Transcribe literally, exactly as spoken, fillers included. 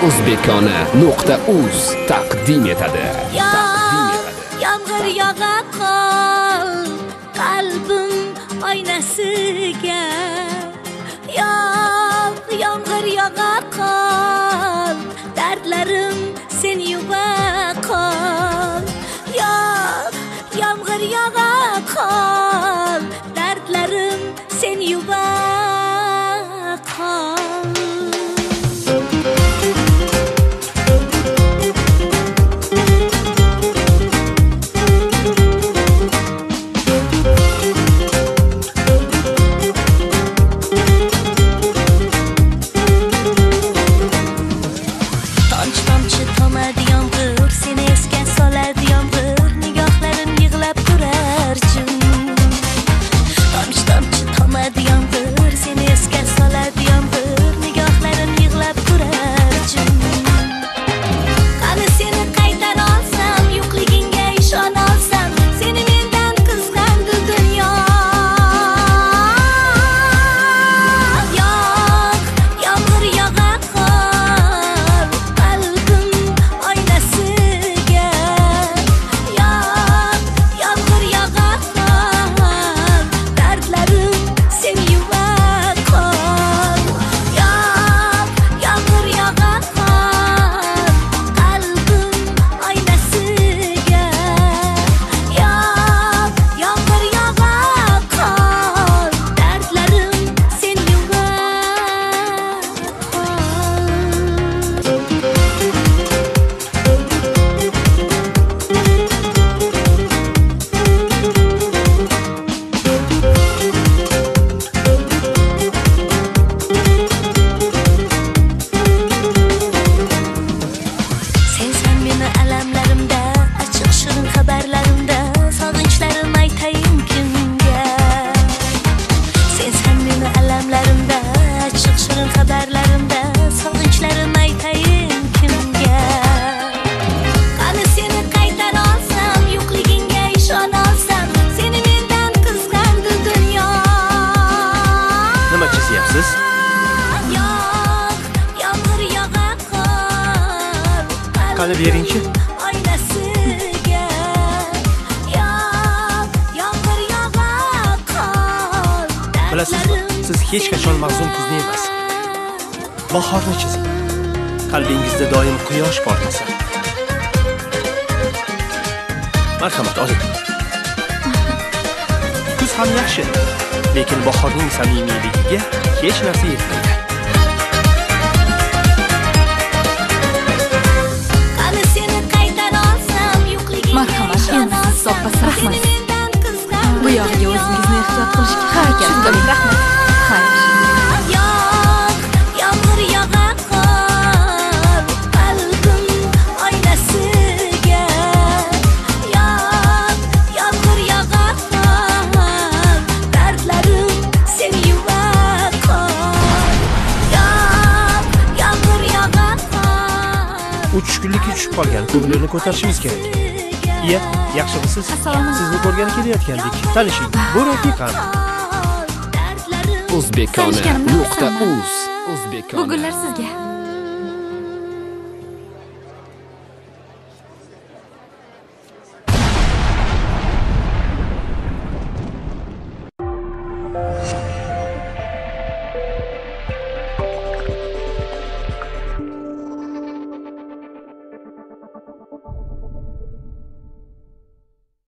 o'zbekona nuqta uz taqdim etadi. Yomg'ir yog'a qol qalbim oynasiga. Yomg'ir yog'a qol dardlarim sen yuva qol. Yomg'ir yog'a qol dardlarim sen yuva qol. Qani berinchi. Bilasizmi, siz hech qachon mahzun kuzni emas, bahorni chizing. Qalbingizda doim quyosh portlasa. Marhamat, oling. Kuz ham yaxshi, lekin bahorning samimiyligiga hech narsa yetmaydi. Marhamat, endi siz so'ppasi rahmat. Bu yog'iga o'zingizni ehtiyot qilishga harakat qiling. Rahmat. Xayr. Yomg'ir yog'a qol qalbim oynasiga. Yomg'ir yog'a qol dardlarim sen yuva qol. Yomg'ir yog'a qol. Uch kunlik tushib qolgan ko'plarni ko'tarishimiz kerak. Iya, yaxshimisiz? Sizni ko'rgani kelayotgandik. Tanishing, bu rafiqam. o'zbekona nuqta uz o'zbekona. Bu gullar sizga.